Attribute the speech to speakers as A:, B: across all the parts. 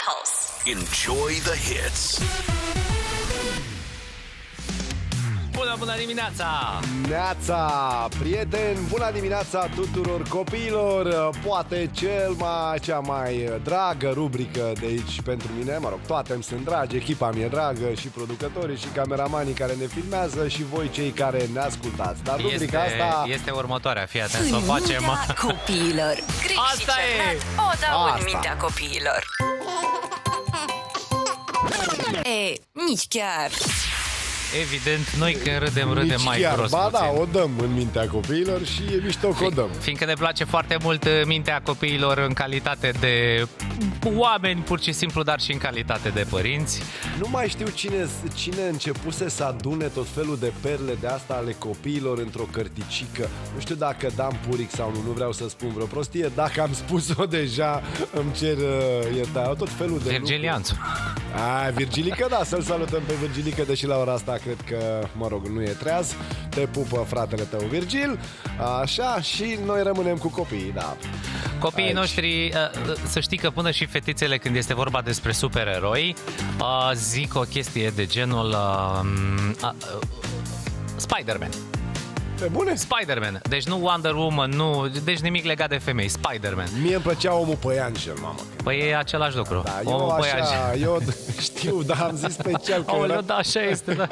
A: Pulse.
B: Enjoy the hits.
C: Bună dimineața!
D: Neața, prieteni, bună dimineața tuturor copiilor. Poate cea mai dragă rubrică de aici pentru mine. Mă rog, toate îmi sunt dragi, echipa mi-e dragă, și producătorii, și cameramanii care ne filmează, și voi cei care ne ascultați. Dar rubrica asta
C: este următoarea, fii atent să o facem.
A: Copiilor.
C: Asta e!
A: O dau în mintea copiilor. Nici chiar.
C: Evident, noi când râdem mai
D: chiar,
C: gros
D: ba
C: puțin.
D: da, o dăm în mintea copiilor și e mișto că o dăm.
C: Fiindcă ne place foarte mult mintea copiilor în calitate de oameni, pur și simplu, dar și în calitate de părinți.
D: Nu mai știu cine începuse să adune tot felul de perle de asta ale copiilor într-o cărticică. Nu știu dacă Dan Puric sau nu vreau să spun vreo prostie. Dacă am spus-o deja, îmi cer iertare. Tot felul de
C: Virgilianțu.
D: Virgilică, da, să-l salutăm pe Virgilică, deși la ora asta cred că, mă rog, nu e treaz. Te pupă fratele tău Virgil. Așa, și noi rămânem cu copiii, da.
C: Copiii noștri, să știi că până și fetițele, când este vorba despre supereroi, zic o chestie de genul Spider-Man.
D: Pe bune?
C: Spider-Man. Deci nu Wonder Woman, nu, deci nimic legat de femei. Spider-Man.
D: Mie îmi plăcea Omul Păianjen, mamă.
C: Păi e același lucru.
D: Da,
C: Omul
D: eu știu, dar am zis special că
C: Aoleu, da, așa este, da.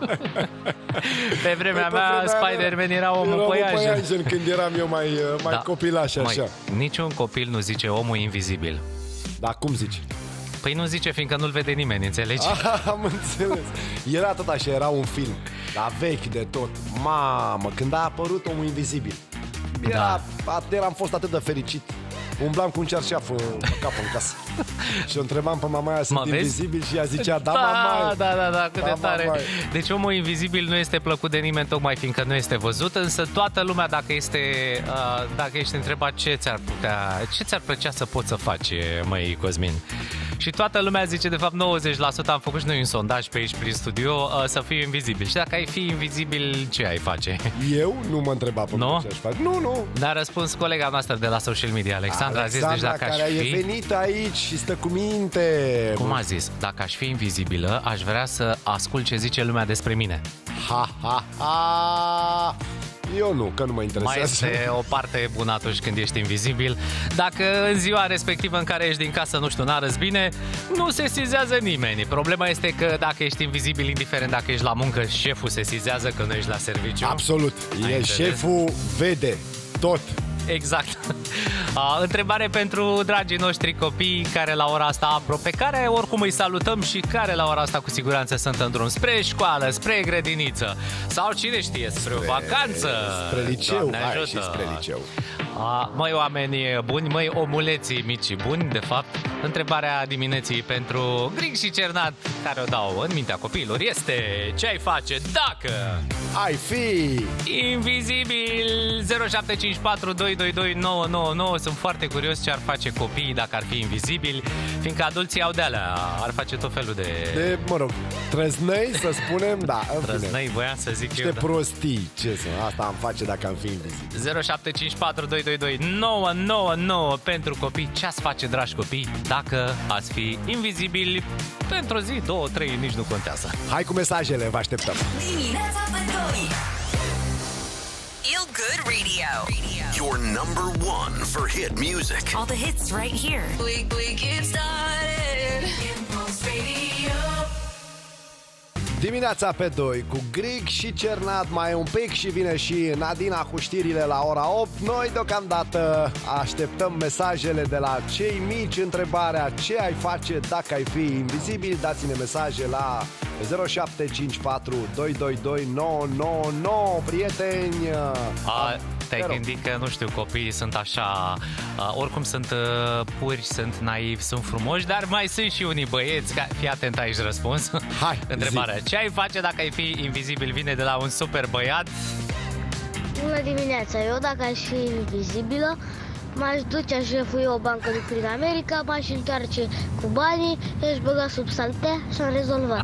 C: Pe vremea mea, Spider-Man era Omul Păianjen.
D: Când eram eu mai copilaș, așa.
C: Niciun copil nu zice omul invizibil.
D: Dar cum zici?
C: Păi nu zice, fiindcă nu-l vede nimeni, înțelegi?
D: Am înțeles. Era tot așa, era un film, dar vechi de tot. Mamă, când a apărut Omul Invizibil, am fost atât de fericit. Umblam cu un cearșaf pe cap în casă. Și o întrebam pe mamaia, sunt invizibil? Și ea zicea, da, mamaie.
C: Da, cât de tare.
D: Mamaie.
C: Deci omul invizibil nu este plăcut de nimeni, tocmai fiindcă nu este văzut. Însă toată lumea, dacă ești întrebat ce ți-ar plăcea să poți să faci, măi Cosmin. Și toată lumea zice, de fapt 90% am făcut și noi un sondaj pe aici prin studio, să fii invizibil. Și dacă ai fi invizibil, ce ai face? Eu
D: nu mă întreba pe ce aș face. Nu.
C: Dar a răspuns colega noastră de la social media, Alexandra, a zis, deci dacă aș fi...
D: e venit aici și stă cu minte.
C: Cum a zis? Dacă aș fi invizibilă, aș vrea să ascult ce zice lumea despre mine.
D: Eu nu, că nu mă interesează.
C: Mai este o parte bună atunci când ești invizibil. Dacă în ziua respectivă în care ești din casă, nu știu, n-arăți bine, nu se sizează nimeni. Problema este că dacă ești invizibil, indiferent dacă ești la muncă, șeful se sizează că nu ești la serviciu.
D: Absolut. Șeful vede tot.
C: Exact. Întrebare pentru dragii noștri copii care la ora asta, pe care oricum îi salutăm și care la ora asta cu siguranță sunt în drum spre școală, spre grădiniță sau cine știe, spre o vacanță.
D: Spre liceu, și spre liceu.
C: Măi oameni buni, măi omuleții mici buni, de fapt, întrebarea dimineții pentru Grig și Cernat, care o dau în mintea copiilor, este: ce ai face dacă
D: ai fi
C: invizibil? 0754 222 999. Sunt foarte curios ce ar face copiii dacă ar fi invizibili, fiindcă adulții au de-alea, ar face tot felul de
D: mă rog, trăznăi, să spunem, da.
C: Trăznăi, voiam să zic eu.
D: Prostii, asta am face dacă am fi invizibil.
C: 0754 222 999 pentru copii. Ce ați face, dragi copii, dacă ați fi invizibili pentru o zi, 2, 3, nici nu contează.
D: Hai cu mesajele, vă așteptăm.
A: Dimineața pe doi. Feel Good Radio.
B: Your number one for hit music.
A: All the hits right here. We get started.
D: Dimineața pe 2 cu Grig și Cernat, mai un pic și vine și Nadina cu știrile la ora 8. Noi deocamdată așteptăm mesajele de la cei mici. Întrebarea: ce ai face dacă ai fi invizibil? Dați-ne mesaje la 0754 222 999, prieteni.
C: Te-ai gândit că, nu știu, copiii sunt așa, oricum sunt puri, sunt naivi, sunt frumoși, dar mai sunt și unii băieți. Fii atent aici răspuns.
D: Hai,
C: întrebarea: ce ai face dacă ai fi invizibil? Vine de la un super băiat.
E: Bună dimineața, eu dacă aș fi invizibilă, m-aș duce, aș jefui o bancă prin America, m-aș întoarce cu banii, i-aș băga sub saltea și am rezolvat.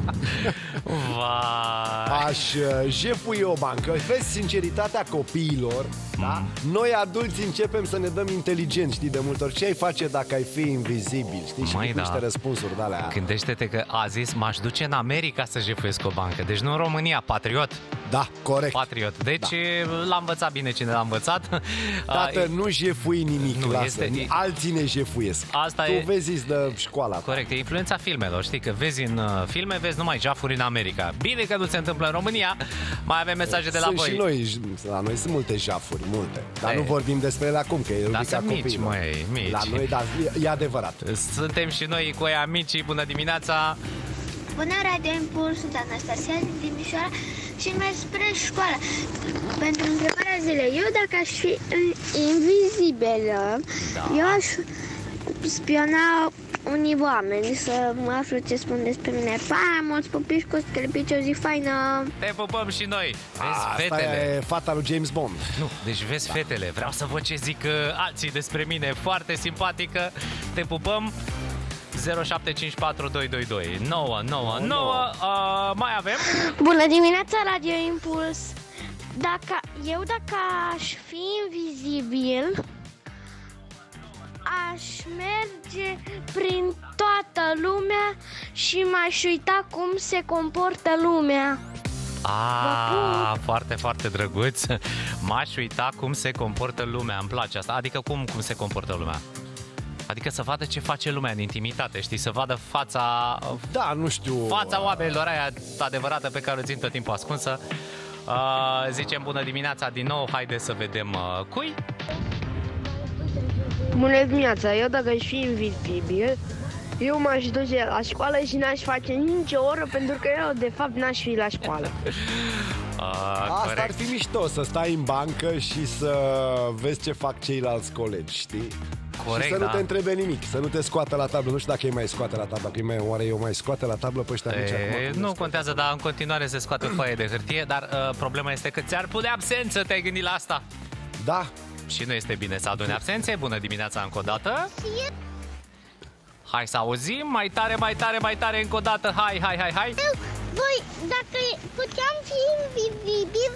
C: Vai.
D: Aș jefui o bancă. Vezi, sinceritatea copiilor, da? Noi adulți începem să ne dăm inteligenți, știi, de multe ori. Ce ai face dacă ai fi invizibil, știi? Și
C: Mai
D: niște răspunsuri de alea.
C: Gândește-te că a zis, m-aș duce în America să jefuiesc o bancă. Deci nu în România, patriot.
D: Da, corect.
C: Patriot. Deci l-a învățat bine cine l-a învățat.
D: Tată, nu jefui nimic,
C: nu,
D: lasă. Alții ne jefuiesc.
C: Asta
D: tu
C: e...
D: vezi de școala.
C: Corect, e influența filmelor. Știi că vezi în filme, vezi numai jafuri în America. Bine că nu se întâmplă în România. Mai avem mesaje de la voi.
D: Și noi, la noi sunt multe jafuri, multe. Dar nu vorbim despre ele acum, că e rubrica copiilor.
C: Mici, măi, mici.
D: La noi, da, e adevărat.
C: Suntem și noi cu aia mici. Bună dimineața!
F: Bună, Radio Impuls, sunt Anastasia din Timișoara și merg spre școală. Pentru întrebarea zilei, eu dacă aș fi invizibilă, eu aș spiona unii oameni să mă aflu ce spun despre mine. Pa, mulți pupiși cu scălpici, o zi faină!
C: Te pupăm și noi! Vezi
D: Asta
C: fetele.
D: e fata lui James Bond.
C: Nu, deci vezi fetele. Vreau să văd ce zic alții despre mine. Foarte simpatică. Te pupăm. 075422 999. Mai avem?
E: Bună dimineața, Radio Impuls! Dacă aș fi invizibil, aș merge prin toată lumea și m-aș uita cum se comportă lumea.
C: Foarte, foarte drăguț. M-aș uita cum se comportă lumea. Îmi place asta. Adică cum se comportă lumea? Adică să vadă ce face lumea în intimitate, știi? Să vadă fața...
D: Da, nu știu...
C: Fața oamenilor aia adevărată pe care o țin tot timpul ascunsă. Zicem bună dimineața din nou. Haide să vedem cui.
G: Bună dimineața, eu dacă aș fi invizibil, eu m-aș duce la școală și n-aș face nicio oră pentru că eu de fapt n-aș fi la școală.
D: Asta
C: corect.
D: ar fi mișto, să stai în bancă și să vezi ce fac ceilalți colegi, știi?
C: Corect,
D: și să nu te întrebe nimic, să nu te scoată la tablă. Nu știu dacă îi mai scoate la tablă, oare eu mai scoate la tablă pe ăștia mici acum?
C: Nu contează, dar în continuare se scoate foaie de hârtie, dar problema este că ți-ar pune absență, te-ai gândit la asta?
D: Da.
C: Și nu este bine să adune absențe. Bună dimineața încă o dată. Hai să auzim, mai tare, mai tare, mai tare încă o dată. Hai.
F: Voi, dacă puteam fi invizibil,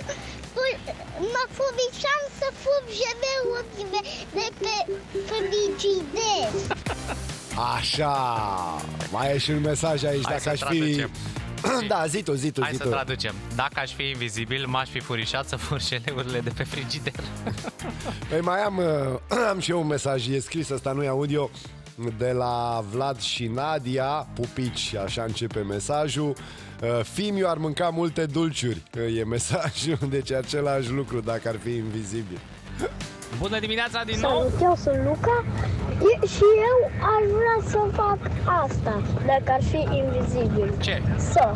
F: mă fubișam să fug jebeurile de pe frigider.
D: Așa. Mai e și un mesaj aici.
C: Hai
D: dacă aș
C: traducem.
D: fi... Da, zi tu.
C: Hai să traducem. Dacă aș fi invizibil, m-aș fi furișat să fur jeleurile de pe frigider.
D: Păi mai am și eu un mesaj. E scris, ăsta nu e audio, de la Vlad și Nadia, pupici, așa începe mesajul. Fimiu ar mânca multe dulciuri, e mesajul, deci același lucru dacă ar fi invizibil.
C: Bună dimineața din nou!
E: Salut, eu sunt Luca și eu aș vrea să fac asta, dacă ar fi invizibil.
C: Ce?
E: Să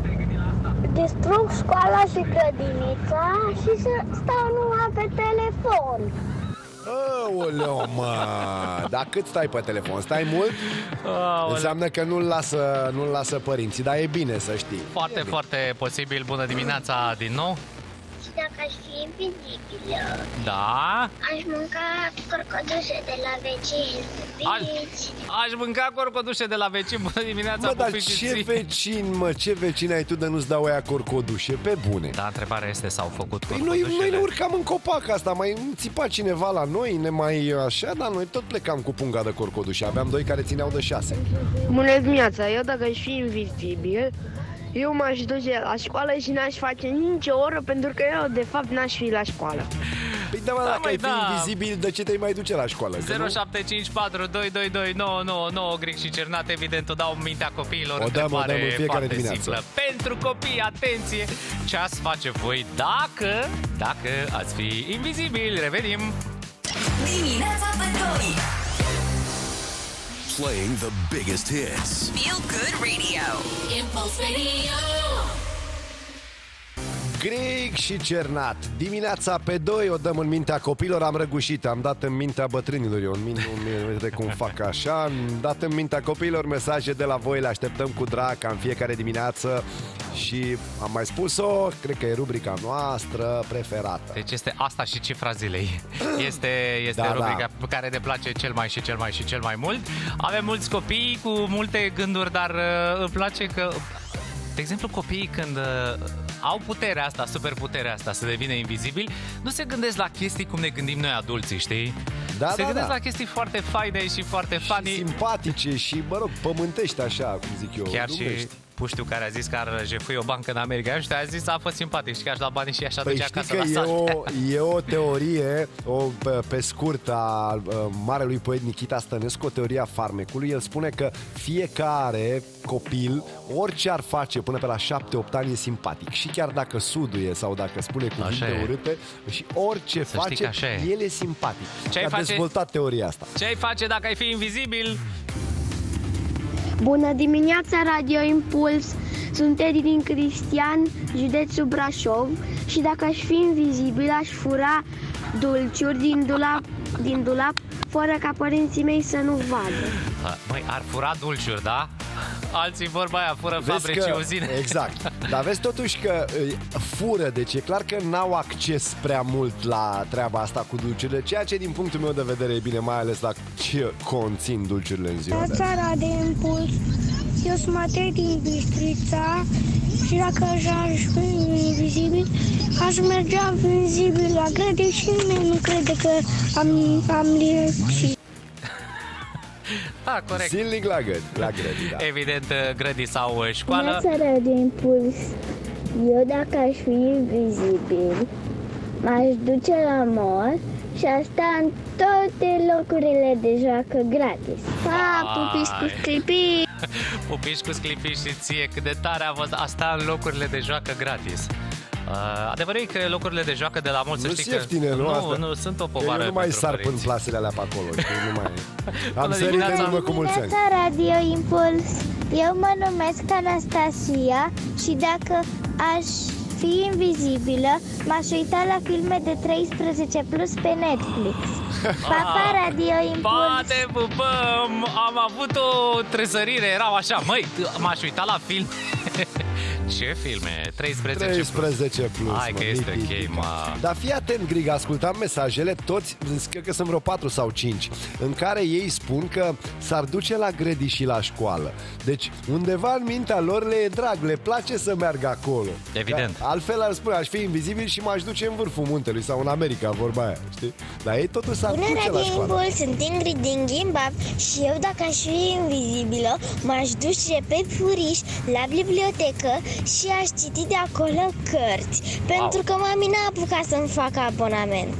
E: distrug școala și grădinița și să stau numai pe telefon.
D: Aoleu, mă! Dar cât stai pe telefon? Stai mult? Înseamnă că nu-l lasă părinții, dar e bine să știi.
C: Foarte, foarte posibil. Bună dimineața din nou!
F: Și dacă aș fi invizibilă,
C: Da?
F: aș mânca corcodușe de la vecini.
C: Aș mânca corcodușe de la vecin. Bună dimineața,
D: Mă, dar
C: pupici.
D: ce vecini ai tu de nu-ți dau aia corcodușe? Pe bune.
C: Da, întrebarea este, s-au făcut
D: Păi
C: corcodușele?
D: noi ne urcam în copac asta, mai țipa cineva la noi, ne mai așa, dar noi tot plecam cu punga de corcodușe. Aveam 2 care țineau de 6.
G: Bună dimineața, eu dacă aș fi invizibil, eu m-aș duce la școală și n-aș face nicio oră pentru că eu de fapt n-aș fi la școală.
D: Păi da, mă, dacă ai fi invizibil, de ce te-ai mai duce la școală?
C: 0754 222 999 Gric și Cernat, evident, o dau în mintea copiilor.
D: O dăm în fiecare
C: foarte
D: dimineață.
C: simplă. Pentru copii, atenție, ce ați face voi dacă ați fi invizibili? Revenim!
A: Dimineața pe 2.
B: Playing the biggest hits.
A: Feel Good Radio. Impulse Radio.
D: Gric și Cernat. Dimineața pe 2 o dăm în mintea copilor. Am răgușit, am dat în mintea bătrânilor. Eu nu cum fac așa. Am dat în mintea copiilor mesaje de la voi. Le așteptăm cu drag ca în fiecare dimineață Și am mai spus-o, cred că e rubrica noastră preferată.
C: Deci este asta și cifra zilei. Este rubrica pe care ne place cel mai mult. Avem mulți copii cu multe gânduri, dar îmi place că, de exemplu, copiii când au puterea asta, superputerea asta să devină invizibili, nu se gândesc la chestii cum ne gândim noi adulții, știi? Se gândesc la chestii foarte faine și foarte funny.
D: Și simpatice și, mă rog, pământești așa, cum zic eu.
C: Chiar și puștiu care a zis că ar jefui o bancă în America și a zis a fost simpatic și că aș lua banii și așa duce acasă la sat.
D: E o teorie, pe scurt, a marelui poet Nikita Stănescu, o teorie a farmecului. El spune că fiecare copil, orice ar face până pe la 7-8 ani, e simpatic. Și chiar dacă suduie sau dacă spune cuvinte urâte, și orice face, el e simpatic. A dezvoltat teoria asta.
C: Ce ai face dacă ai fi invizibil?
F: Bună dimineața, Radio Impuls! Sunt Edi din Cristian, județul Brașov, și dacă aș fi invizibil, aș fura dulciuri din dulap, fără ca părinții mei să nu vadă.
C: Măi, ar fura dulciuri, da? Alții, vorba aia, fură fabrici și uzine.
D: Exact. Dar vezi totuși că fură, deci e clar că n-au acces prea mult la treaba asta cu dulciurile, ceea ce din punctul meu de vedere e bine, mai ales la ce conțin dulciurile în ziua de azi.
E: Radio Impuls, eu sunt Matei din Bistrița și dacă aș fi invizibil, aș mergea invizibil la grădi și nimeni nu crede că am reușit.
C: Da, corect.
D: Zilnic la grădi, da.
C: Evident, grădi sau școală.
E: Neața, Radio Impuls. Eu dacă aș fi invizibil, m-aș duce la mall și aș sta în toate locurile de joacă gratis. Pupici cu sclipici.
C: Pupici cu sclipici și ție, cât de tare a fost asta în locurile de joacă gratis. Adevărul e că locurile de joacă de la mult, să știi că nu sunt o povară.
D: Eu nu mai sar până plasele alea pe acolo. Nu mai. Am sărit în urmă cu mulți ani.
E: Radio Impuls. Eu mă numesc Anastasia și dacă aș fi invizibilă, m-aș uita la filme de 13 plus pe Netflix. Pa, Radio Impuls.
C: Pa, te pupăm! Am avut o trezărire, erau așa, măi, m-aș uita la film. Ce filme? 13
D: plus.
C: Hai că este ok, mă.
D: Dar fii atent, Grig, ascultam mesajele, toți, cred că sunt vreo 4 sau 5, în care ei spun că s-ar duce la grădi și la școală. Deci, undeva în mintea lor le e drag, le place să meargă acolo.
C: Evident.
D: Că altfel ar spune, aș fi invizibil și m-aș duce în vârful muntelui sau în America, vorba aia, știi? Dar ei totuși s-ar duce la școală.
E: Bună, Radio sunt Ingrid din Ghimbab și eu dacă aș fi invizibilă, m-aș duce pe furiș la bibliotecă și aș citi de acolo cărți, pentru că mami n-a apucat să-mi facă abonament.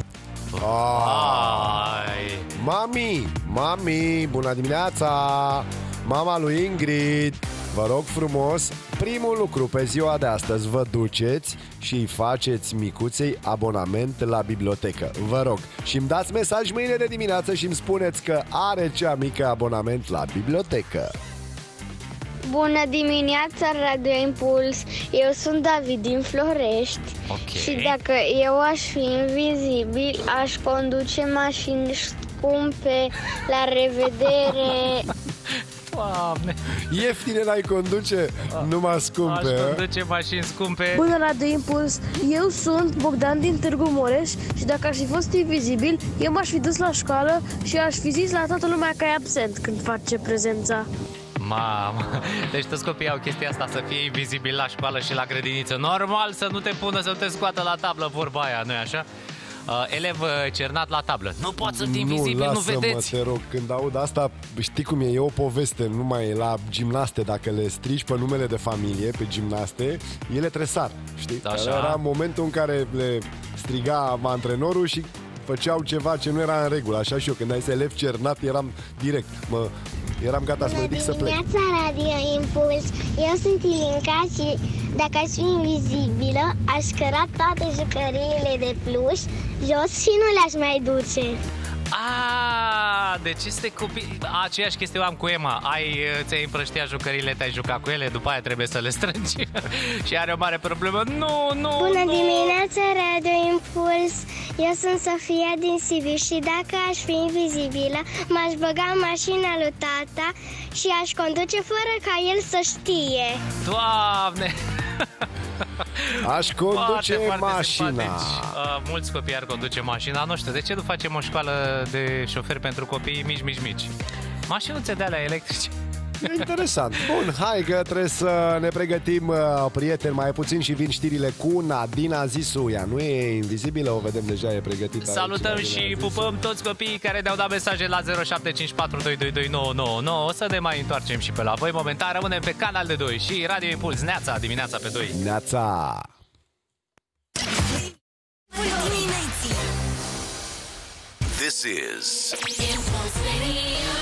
D: Mami, bună dimineața! Mama lui Ingrid, vă rog frumos, primul lucru pe ziua de astăzi, vă duceți și îi faceți micuței abonament la bibliotecă. Vă rog. Și îmi dați mesaj mâine de dimineață și îmi spuneți că are cea mică abonament la bibliotecă.
F: Bună dimineața, Radio Impuls. Eu sunt David din Florești. Și dacă eu aș fi invizibil, aș conduce mașini scumpe. La revedere.
C: Doamne.
D: Ieftine n-ai conduce, numai scumpe.
C: Aș conduce mașini scumpe.
G: Bună, Radio Impuls. Eu sunt Bogdan din Târgu Mureș și dacă aș fi fost invizibil, eu m-aș fi dus la școală și aș fi zis la toată lumea că e absent când face prezența.
C: Mamă, deci toți copiii au chestia asta, să fie invizibil la școală și la grădiniță. Normal să nu te pună, să nu te scoată la tablă, vorba aia, nu-i așa? Elev cernat la tablă. Nu poți să fii invizibil, nu vedeți.
D: Te rog, când aud asta, știi cum e o poveste, numai la gimnaste, dacă le strici pe numele de familie, pe gimnaste, ele tresar, știi? Era momentul în care le striga antrenorul și făceau ceva ce nu era în regulă. Așa și eu, când ai zis elev cernat, eram direct, eram gata să mă ridic să plec.
E: Bună dimineața, Radio Impuls. Eu sunt Ilinca și dacă aș fi invizibilă, aș căra toate jucăriile de pluș jos și nu le-aș mai duce.
C: Deci este copii. Aceeași chestie am cu Emma. Ți-ai împrăștiat jucăriile, te-ai jucat cu ele, după aia trebuie să le strângi. Și are o mare problemă. Nu.
E: Bună dimineața, Radio Impuls. Eu sunt Sofia din Sibiu și dacă aș fi invizibilă, m-aș băga în mașina lui tata și aș conduce fără ca el să știe.
C: Doamne!
D: Aș conduce
C: Foarte
D: mașina.
C: simpatici. Mulți copii ar conduce mașina. Nu știu, de ce nu facem o școală de șoferi pentru copii mici? Mașinuțe de alea electrice.
D: Interesant. Bun, hai că trebuie să ne pregătim, prieteni, mai puțin și vin știrile cu Nadina Zisu. Ea nu e invizibilă, o vedem deja, e pregătită.
C: Salutăm
D: aici,
C: și pupăm toți copiii care ne-au dat mesaje la 0754222999. O să ne mai întoarcem și pe la voi. Momentan rămânem pe Canal de 2 și Radio Impuls. Neața, dimineața pe 2.
D: Neața.
B: This is
A: Impulse Radio.